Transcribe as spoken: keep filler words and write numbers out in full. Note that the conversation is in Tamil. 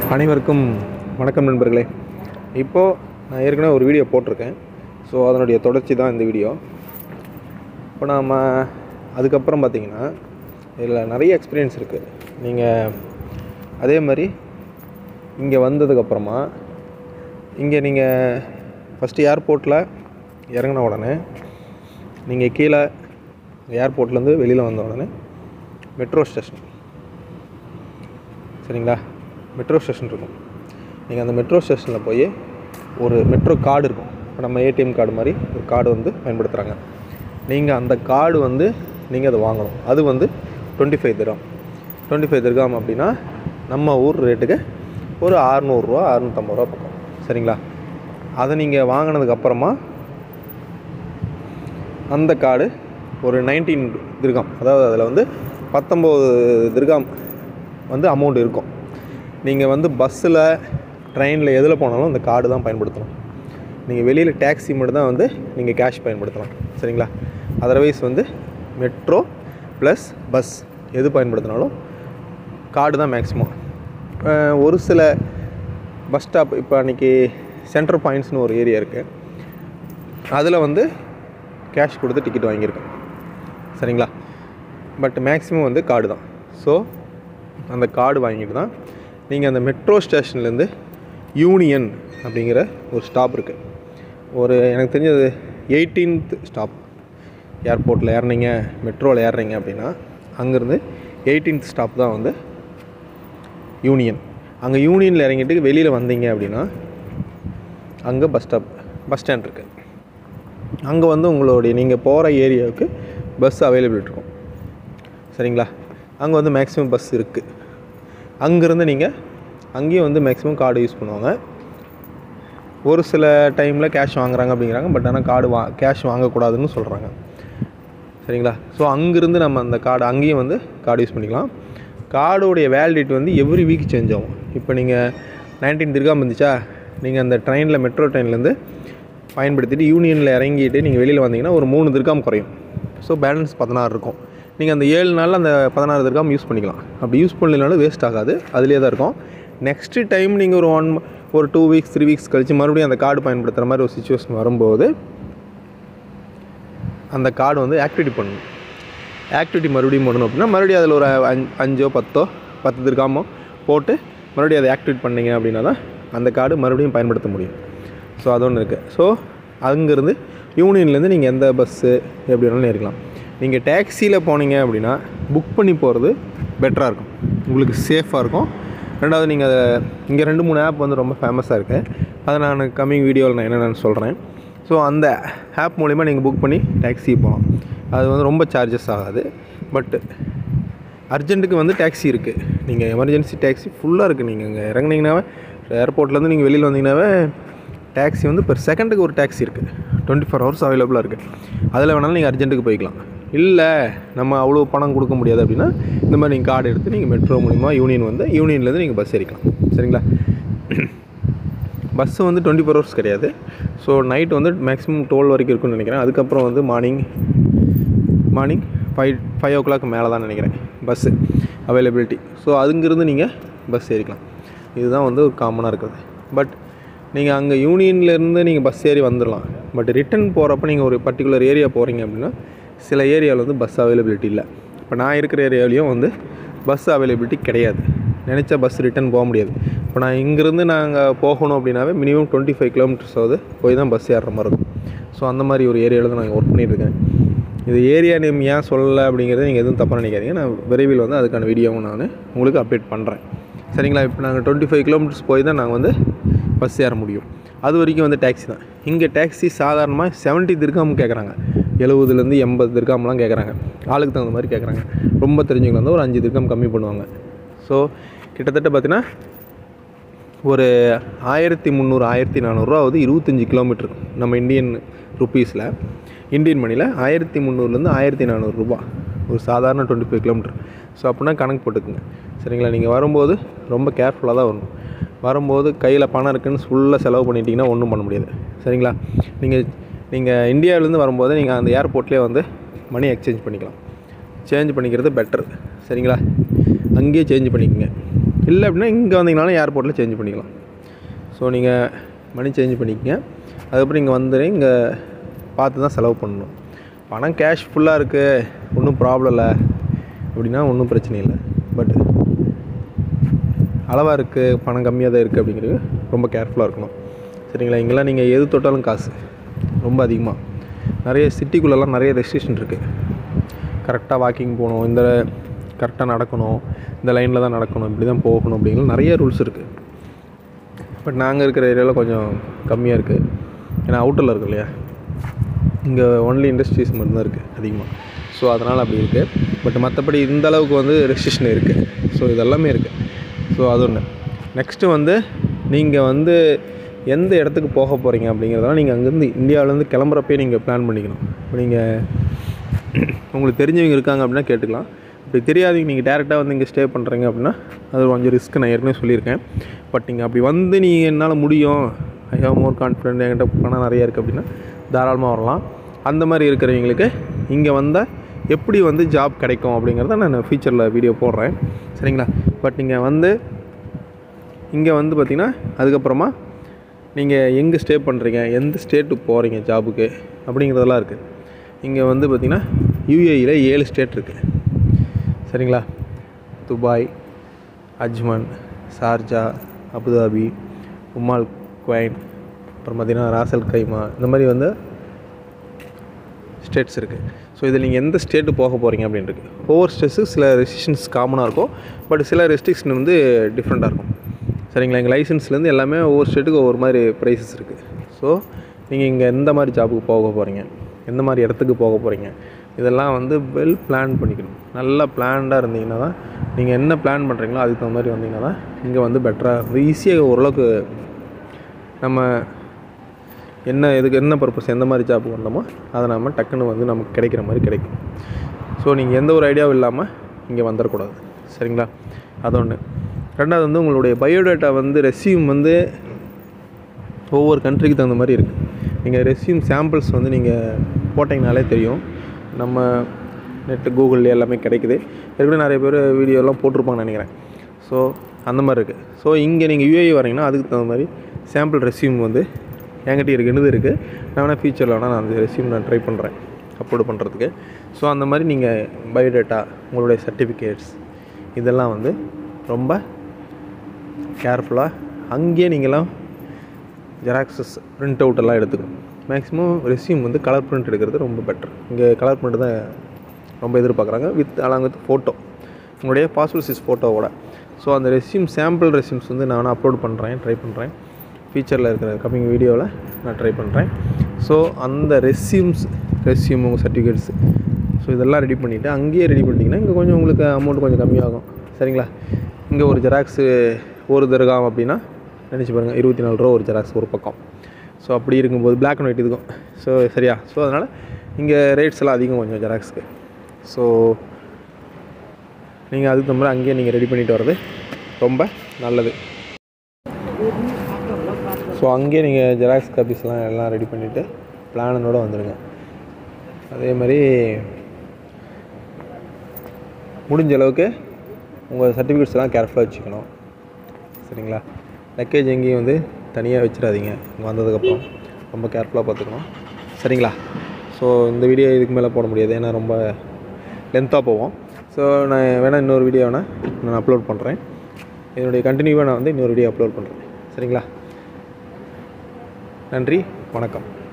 அனைவருக்கும் வணக்கம் நண்பர்களே. இப்போது நான் ஏற்கனவே ஒரு வீடியோ போட்டிருக்கேன். ஸோ அதனுடைய தொடர்ச்சி தான் இந்த வீடியோ. இப்போ நாம் அதுக்கப்புறம் பார்த்திங்கன்னா இதில் நிறைய எக்ஸ்பீரியன்ஸ் இருக்குது. நீங்கள் அதே மாதிரி இங்கே வந்ததுக்கப்புறமா இங்கே நீங்கள் ஃபஸ்ட்டு ஏர்போர்ட்டில் இறங்கின உடனே நீங்கள் கீழே ஏர்போர்ட்லேருந்து வெளியில் வந்த உடனே மெட்ரோ ஸ்டேஷன், சரிங்களா? மெட்ரோ ஸ்டேஷன் இருக்கும். நீங்கள் அந்த மெட்ரோ ஸ்டேஷனில் போய் ஒரு மெட்ரோ கார்டு இருக்கும். இப்போ நம்ம ஏடிஎம் கார்டு மாதிரி ஒரு கார்டு வந்து பயன்படுத்துகிறாங்க. நீங்கள் அந்த கார்டு வந்து நீங்கள் அதை வாங்கணும். அது வந்து twenty five dirham twenty five dirham அப்படின்னா நம்ம ஊர் ரேட்டுக்கு ஒரு அறநூறுரூவா அறநூற்றம்பது ரூபா பக்கம், சரிங்களா? அதை நீங்கள் வாங்கினதுக்கப்புறமா அந்த கார்டு ஒரு நைன்டீன் திர்ஹாம், அதாவது அதில் வந்து பத்தொம்போது திர்ஹாம் வந்து அமௌண்ட் இருக்கும். நீங்கள் வந்து பஸ்ஸில் ட்ரெயினில் எதில் போனாலும் அந்த கார்டு தான் பயன்படுத்தணும். நீங்கள் வெளியில் டேக்ஸி மட்டும் தான் வந்து நீங்கள் கேஷ் பயன்படுத்தலாம், சரிங்களா? அதர்வைஸ் வந்து மெட்ரோ ப்ளஸ் பஸ் எது பயன்படுத்தினாலும் கார்டு தான் மேக்ஸிமம். ஒரு சில பஸ் ஸ்டாப், இப்போ அன்றைக்கி சென்ட்ரல் பாயிண்ட்ஸ்னு ஒரு ஏரியா இருக்குது, அதில் வந்து கேஷ் கொடுத்து டிக்கெட் வாங்கியிருக்கேன், சரிங்களா? பட் மேக்ஸிமம் வந்து கார்டு தான். ஸோ அந்த கார்டு வாங்கிட்டு தான் நீங்கள் அந்த மெட்ரோ ஸ்டேஷன்லேருந்து யூனியன் அப்படிங்கிற ஒரு ஸ்டாப் இருக்குது. ஒரு எனக்கு தெரிஞ்சது எயிட்டீன்த் ஸ்டாப். ஏர்போர்ட்டில் ஏறினீங்க, மெட்ரோவில் ஏறுறீங்க அப்படின்னா அங்கேருந்து எயிட்டீன்த் ஸ்டாப் தான் வந்து யூனியன். அங்கே யூனியனில் இறங்கிட்டு வெளியில் வந்தீங்க அப்படின்னா அங்கே பஸ் ஸ்டாப் பஸ் ஸ்டாண்ட் இருக்குது. அங்கே வந்து உங்களுடைய நீங்கள் போகிற ஏரியாவுக்கு பஸ் அவைலபிள் இருக்கும், சரிங்களா? அங்கே வந்து மேக்ஸிமம் பஸ் இருக்குது. அங்கேருந்து நீங்கள் அங்கேயும் வந்து மேக்ஸிமம் கார்டு யூஸ் பண்ணுவாங்க. ஒரு சில டைமில் கேஷ் வாங்குறாங்க அப்படிங்கிறாங்க. பட் ஆனால் கார்டு வா கேஷ் வாங்கக்கூடாதுன்னு சொல்கிறாங்க, சரிங்களா? ஸோ அங்கேருந்து நம்ம அந்த கார்டு அங்கேயும் வந்து கார்டு யூஸ் பண்ணிக்கலாம். கார்டோடைய வேலிடிட்டி வந்து எவ்ரி வீக் சேஞ்ச் ஆகும். இப்போ நீங்கள் நைன்டீன் திர்ஹாம் இருந்துச்சா, நீங்கள் அந்த ட்ரெயினில் மெட்ரோ ட்ரெயின்லேருந்து பயன்படுத்திட்டு யூனியனில் இறங்கிட்டு நீங்கள் வெளியில் வந்தீங்கன்னா ஒரு மூணு திர்ஹாம் குறையும். ஸோ பேலன்ஸ் பதினாறு இருக்கும். நீங்கள் அந்த ஏழு நாளில் அந்த பதினாறு திர்ஹாம் யூஸ் பண்ணிக்கலாம். அப்படி யூஸ் பண்ணலனாலும் வேஸ்ட் ஆகாது, அதிலே தான் இருக்கும். நெக்ஸ்ட்டு டைம் நீங்கள் ஒரு ஒன் ஒரு டூ வீக்ஸ் த்ரீ வீக்ஸ் கழித்து மறுபடியும் அந்த கார்டு பயன்படுத்துகிற மாதிரி ஒரு சுச்சுவேஷன் வரும்போது அந்த கார்டு வந்து ஆக்டிவிட்டி பண்ணணும். ஆக்டிவிட்டி மறுபடியும் பண்ணணும் அப்படின்னா மறுபடியும் அதில் ஒரு அஞ்சு அஞ்சோ பத்தோ பத்து திர்ஹாமோ போட்டு மறுபடியும் அதை ஆக்டிவேட் பண்ணிங்க அப்படின்னா தான் அந்த கார்டு மறுபடியும் பயன்படுத்த முடியும். ஸோ அது ஒன்று இருக்குது. ஸோ அங்கேருந்து யூனியன்லேருந்து நீங்கள் எந்த பஸ்ஸு எப்படி வேணாலும் ஏறிக்கலாம். நீங்கள் டேக்ஸியில் போனீங்க அப்படின்னா புக் பண்ணி போகிறது பெட்டராக இருக்கும், உங்களுக்கு சேஃபாக இருக்கும். ரெண்டாவது நீங்கள் அதை இங்கே ரெண்டு மூணு ஆப் வந்து ரொம்ப ஃபேமஸாக இருக்குது. அதை நான் கம்மிங் வீடியோவில் நான் என்னென்னு சொல்கிறேன். ஸோ அந்த ஆப் மூலிமா நீங்கள் புக் பண்ணி டேக்ஸி போகலாம். அது வந்து ரொம்ப சார்ஜஸ் ஆகாது. பட் அர்ஜென்ட்டுக்கு வந்து டேக்ஸி இருக்குது. நீங்கள் எமர்ஜென்சி டேக்ஸி ஃபுல்லாக இருக்குது. நீங்கள் இங்கே இறங்குனீங்கன்னாவே ஏர்போர்ட்லேருந்து நீங்கள் வெளியில் வந்தீங்கன்னாவே டேக்ஸி வந்து பெர் செகண்டுக்கு ஒரு டேக்ஸி இருக்குது. டுவெண்ட்டி ஃபோர் ஹவர்ஸ் அவைலபிளாக இருக்குது. அதில் வேணாலும் நீங்கள் அர்ஜென்ட்டுக்கு போய்க்கலாம். இல்லை நம்ம அவ்வளோ பணம் கொடுக்க முடியாது அப்படின்னா இந்த மாதிரி நீங்கள் கார்டு எடுத்து நீங்கள் மெட்ரோ மூலிமா யூனியன் வந்து யூனியன்லேருந்து நீங்கள் பஸ் ஏறிக்கலாம், சரிங்களா? பஸ்ஸு வந்து டுவெண்ட்டி ஃபோர் ஹவர்ஸ் கிடையாது. ஸோ நைட் வந்து மேக்ஸிமம் டுவெல் வரைக்கும் இருக்குன்னு நினைக்கிறேன். அதுக்கப்புறம் வந்து morning morning five five o'clock மேலே தான் நினைக்கிறேன் பஸ்ஸு அவைலபிலிட்டி. ஸோ அதுங்கிருந்து நீங்கள் பஸ் ஏறிக்கலாம். இதுதான் வந்து ஒரு காமனாக இருக்குது. பட் நீங்கள் அங்கே யூனியன்லேருந்து நீங்கள் பஸ் ஏறி வந்துடலாம். பட் ரிட்டன் போகிறப்ப நீங்கள் ஒரு பர்டிகுலர் ஏரியா போகிறீங்க அப்படின்னா சில ஏரியாவில் வந்து பஸ் அவைலபிலிட்டி இல்லை. இப்போ நான் இருக்கிற ஏரியாவிலையும் வந்து பஸ் அவைலபிலிட்டி கிடையாது. நினச்சா பஸ் ரிட்டன் போக முடியாது. இப்போ நான் இங்கேருந்து நாங்கள் போகணும் அப்படின்னாவே மினிமம் டுவெண்ட்டி ஃபைவ் கிலோமீட்டர்ஸ் ஆகுது போய் தான் பஸ் ஏறுற மாதிரி இருக்கும். ஸோ அந்த மாதிரி ஒரு ஏரியாவில் தான் நாங்கள் ஒர்க் பண்ணிகிட்ருக்கேன். இது ஏரியா நேம் ஏன் சொல்லலை அப்படிங்கிறத நீங்கள் எதுவும் தப்பாக நினைக்காதீங்க. நான் விரைவில் வந்து அதுக்கான வீடியோவும் நான் உங்களுக்கு அப்டேட் பண்ணுறேன், சரிங்களா? இப்போ நாங்கள் டுவெண்ட்டி ஃபைவ் கிலோமீட்டர்ஸ் போய் தான் நாங்கள் வந்து பஸ் ஏற முடியும். அது வரைக்கும் வந்து டேக்ஸி தான். இங்கே டேக்ஸி சாதாரணமாக செவன்ட்டி திர்ஹாம் கேட்குறாங்க. எழுபதுலேருந்து எண்பது திர்ஹாம்லாம் கேட்குறாங்க. ஆளுக்கு தகுந்த மாதிரி கேட்குறாங்க. ரொம்ப தெரிஞ்சவங்க வந்து ஒரு அஞ்சு திர்ஹாம் கம்மி பண்ணுவாங்க. ஸோ கிட்டத்தட்ட பார்த்தீங்கன்னா ஒரு ஆயிரத்தி முந்நூறு ஆயிரத்தி நானூறுரூவா ஆகுது. இருபத்தஞ்சி கிலோமீட்டர் நம்ம இந்தியன் ருப்பீஸில் இந்தியன் மணியில் ஆயிரத்தி முந்நூறுலேருந்து ஆயிரத்தி நானூறுரூபா ஒரு சாதாரண டுவெண்ட்டி ஃபைவ் கிலோமீட்டர். ஸோ அப்படின்னா கணக்கு போட்டுக்குங்க, சரிங்களா? நீங்கள் வரும்போது ரொம்ப கேர்ஃபுல்லாக தான் வரணும். வரும்போது கையில் பணம் இருக்குதுன்னு ஃபுல்லாக செலவு பண்ணிட்டீங்கன்னா ஒன்றும் பண்ண முடியாது, சரிங்களா? நீங்கள் நீங்கள் இந்தியாவிலேருந்து வரும்போது நீங்கள் அந்த ஏர்போர்ட்லேயே வந்து மணி எக்ஸ்சேஞ்ச் பண்ணிக்கலாம். சேஞ்ச் பண்ணிக்கிறது பெட்டர், சரிங்களா? அங்கேயே சேஞ்ச் பண்ணிக்கோங்க. இல்லை அப்படின்னா இங்கே வந்தீங்கனாலும் ஏர்போர்ட்டில் சேஞ்ச் பண்ணிக்கலாம். ஸோ நீங்கள் மணி சேஞ்ச் பண்ணிக்கங்க. அதுக்கப்புறம் இங்கே வந்துடு இங்கே பார்த்து தான் செலவு பண்ணணும். பணம் கேஷ் ஃபுல்லாக இருக்குது, ஒன்றும் ப்ராப்ளம் இல்லை அப்படின்னா ஒன்றும் பிரச்சனை இல்லை. பட் அளவாக இருக்குது, பணம் கம்மியாக தான் இருக்குது அப்படிங்கிறது ரொம்ப கேர்ஃபுல்லாக இருக்கணும். சரிங்களா? இங்கெல்லாம் நீங்கள் எது தொட்டாலும் காசு ரொம்ப அதிகமாக. நிறைய சிட்டிக்குள்ளெல்லாம் நிறைய ரெஸ்ட்ரிக்ஷன் இருக்குது. கரெக்டாக வாக்கிங் போகணும், இந்த கரெக்டாக நடக்கணும், இந்த லைனில் தான் நடக்கணும், இப்படி தான் போகணும் அப்படிங்கிற நிறைய ரூல்ஸ் இருக்குது. பட் நாங்கள் இருக்கிற ஏரியாவில் கொஞ்சம் கம்மியாக இருக்குது. ஏன்னா அவுட்டரில் இருக்குது இல்லையா, இங்கே ஒன்லி இண்டஸ்ட்ரீஸ் மட்டும்தான் இருக்குது அதிகமாக. ஸோ அதனால் அப்படி இருக்குது. பட் மற்றபடி இந்த அளவுக்கு வந்து ரெஸ்ட்ரிக்ஷன் இருக்குது. ஸோ இதெல்லாமே இருக்குது. ஸோ அது ஒன்று. நெக்ஸ்ட்டு வந்து நீங்கள் வந்து எந்த இடத்துக்கு போக போகிறீங்க அப்படிங்கிறதெல்லாம் நீங்கள் அங்கேருந்து இந்தியாவிலேருந்து கிளம்புறப்பே நீங்கள் பிளான் பண்ணிக்கணும். இப்போ நீங்கள் உங்களுக்கு தெரிஞ்சவங்க இருக்காங்க அப்படின்னா கேட்டுக்கலாம். இப்படி தெரியாதீங்க, நீங்கள் டேரெக்டாக வந்து இங்கே ஸ்டே பண்ணுறீங்க அப்படின்னா அது கொஞ்சம் ரிஸ்க்கு, நான் ஏற்கனவே சொல்லியிருக்கேன். பட் நீங்கள் அப்படி வந்து நீங்கள் என்னால் முடியும், ஐ ஹேவ் மோர் கான்ஃபிடென்ட், என்கிட்ட பணம் நிறையா இருக்குது அப்படின்னா தாராளமாக வரலாம். அந்த மாதிரி இருக்கிறவங்களுக்கு இங்கே வந்தால் எப்படி வந்து ஜாப் கிடைக்கும் அப்படிங்கிறத நான் ஃபியூச்சரில் வீடியோ போடுறேன். சரிங்களா? பட் நீங்கள் வந்து இங்கே வந்து பார்த்திங்கன்னா அதுக்கப்புறமா நீங்கள் எங்கே ஸ்டே பண்ணுறீங்க, எந்த ஸ்டேட்டுக்கு போகிறீங்க ஜாபுக்கு அப்படிங்கிறதெல்லாம் இருக்குது. இங்கே வந்து பார்த்திங்கன்னா யூஏஇயில் ஏழு ஸ்டேட் இருக்குது. சரிங்களா? Dubai, Ajman, Sharjah, Abu Dhabi, Umm al Quwain, அப்புறம் பார்த்திங்கன்னா ராசல் கைமா, இந்த மாதிரி வந்து ஸ்டேட்ஸ் இருக்குது. ஸோ இதில் நீங்கள் எந்த ஸ்டேட்டு போக போகிறீங்க அப்படின்றது ஒவ்வொரு ஸ்டேட்ஸு சில ரெஸ்ட்ரிக்ஷன்ஸ் காமனாக இருக்கும். பட் சில ரெஸ்ட்ரிக்ஷன் வந்து டிஃப்ரெண்ட்டாக இருக்கும். சரிங்களா? எங்கள் லைசன்ஸ்லேருந்து எல்லாமே ஒவ்வொரு ஸ்டேட்டுக்கு ஒவ்வொரு மாதிரி ப்ரைஸஸ் இருக்குது. ஸோ நீங்கள் இங்கே எந்த மாதிரி ஜாபுக்கு போக போகிறீங்க, எந்த மாதிரி இடத்துக்கு போக போகிறீங்க, இதெல்லாம் வந்து வெல் பிளான் பண்ணிக்கணும். நல்லா பிளான்டாக இருந்தீங்கன்னா தான், நீங்கள் என்ன பிளான் பண்ணுறீங்களோ அதுக்கு தகுந்த மாதிரி வந்தீங்கன்னா தான் இங்கே வந்து பெட்டராக ஈஸியாக ஓரளவுக்கு நம்ம என்ன இதுக்கு என்ன பர்பஸ், எந்த மாதிரி ஜாப்புக்கு வந்தோமோ அதை நம்ம டக்குன்னு வந்து நமக்கு கிடைக்கிற மாதிரி கிடைக்கும். ஸோ நீங்கள் எந்த ஒரு ஐடியாவும் இல்லாமல் இங்கே வந்துடக்கூடாது. சரிங்களா? அது ஒன்று. ரெண்டாவது வந்து உங்களுடைய பயோடேட்டா வந்து ரெஸ்யூம் வந்து ஒவ்வொரு கண்ட்ரிக்கு தகுந்த மாதிரி இருக்குது. நீங்கள் ரெஸ்யூம் சாம்பிள்ஸ் வந்து நீங்கள் போட்டிங்கனாலே தெரியும். நம்ம நெட்டு கூகுளில் எல்லாமே கிடைக்குது. ஏற்கனவே நிறைய பேர் வீடியோலாம் போட்டிருப்பாங்கன்னு நினைக்கிறேன். ஸோ அந்த மாதிரி இருக்குது. ஸோ இங்கே நீங்கள் யூஏஇ வரீங்கன்னா அதுக்கு தகுந்த மாதிரி சாம்பிள் ரெஸ்யூம் வந்து என்கிட்ட இருக்குது, என்னது இருக்குது. நான் வேணால் ஃபியூச்சரில் வேணால் நான் அந்த ரெஸ்யூம் நான் ட்ரை பண்ணுறேன் அப்லோடு பண்ணுறதுக்கு. ஸோ அந்த மாதிரி நீங்கள் பயோடேட்டா, உங்களுடைய சர்டிஃபிகேட்ஸ் இதெல்லாம் வந்து ரொம்ப கேர்ஃபுல்லாக அங்கேயே நீங்களாம் ஜெராக்ஸஸ் பிரிண்ட் அவுட் எல்லாம் எடுத்துக்கணும். மேக்ஸிமம் ரெஸ்யூம் வந்து கலர் பிரிண்ட் எடுக்கிறது ரொம்ப பெட்டர். இங்கே கலர் பிரிண்ட் தான் ரொம்ப எதிர்பார்க்குறாங்க, வித் அலாங் வித் ஃபோட்டோ, உங்களுடைய பாஸ்போர்ட் சைஸ் ஃபோட்டோவோட. ஸோ அந்த ரெஸ்யூம் சாம்பிள் ரெஸ்யூம்ஸ் வந்து நான் அப்லோட் பண்ணுறேன், ட்ரை பண்ணுறேன். ஃபியூச்சரில் இருக்கிற கம்மிங் வீடியோவில் நான் ட்ரை பண்ணுறேன். ஸோ அந்த ரெஸ்யூம்ஸ் ரெஸ்யூம் உங்கள் சர்டிஃபிகேட்ஸு ஸோ இதெல்லாம் ரெடி பண்ணிவிட்டு அங்கேயே ரெடி பண்ணிட்டீங்கன்னா இங்கே கொஞ்சம் உங்களுக்கு அமௌண்ட் கொஞ்சம் கம்மியாகும். சரிங்களா? இங்கே ஒரு ஜெராக்ஸு ஒரு தர்காம் அப்படின்னா நினச்சி பாருங்கள், இருபத்தி நாலு ரூபா ஒரு ஜெராக்ஸ் ஒரு பக்கம். ஸோ அப்படி இருக்கும்போது பிளாக் அண்ட் ஒயிட் இதுக்கும். ஸோ சரியா? ஸோ அதனால் இங்கே ரேட்ஸ் எல்லாம் அதிகம் கொஞ்சம் ஜெராக்ஸுக்கு. ஸோ நீங்கள் அதுக்கு தகுந்த மாதிரி அங்கேயே நீங்கள் ரெடி பண்ணிட்டு வர்றது ரொம்ப நல்லது. ஸோ அங்கேயே நீங்கள் ஜெராக்ஸ் காப்பீஸ்லாம் எல்லாம் ரெடி பண்ணிவிட்டு பிளானோடு வந்துடுங்க. அதே மாதிரி முடிஞ்ச அளவுக்கு உங்கள் சர்டிஃபிகேட்ஸ் எல்லாம் கேர்ஃபுல்லாக வச்சுக்கணும். சரிங்களா? லக்கேஜ் எங்கேயும் வந்து தனியாக வச்சிடாதீங்க. இங்கே வந்ததுக்கப்புறம் ரொம்ப கேர்ஃபுல்லாக பார்த்துக்கணும். சரிங்களா? ஸோ இந்த வீடியோ இதுக்கு மேலே போட முடியாது, ஏன்னா ரொம்ப லென்த்தாக போவோம். ஸோ நான் வேணால் இன்னொரு வீடியோ வேணால் நான் அப்லோட் பண்ணுறேன். என்னுடைய கண்டினியூவாக நான் வந்து இன்னொரு வீடியோ அப்லோட் பண்ணுறேன். சரிங்களா? நன்றி, வணக்கம்.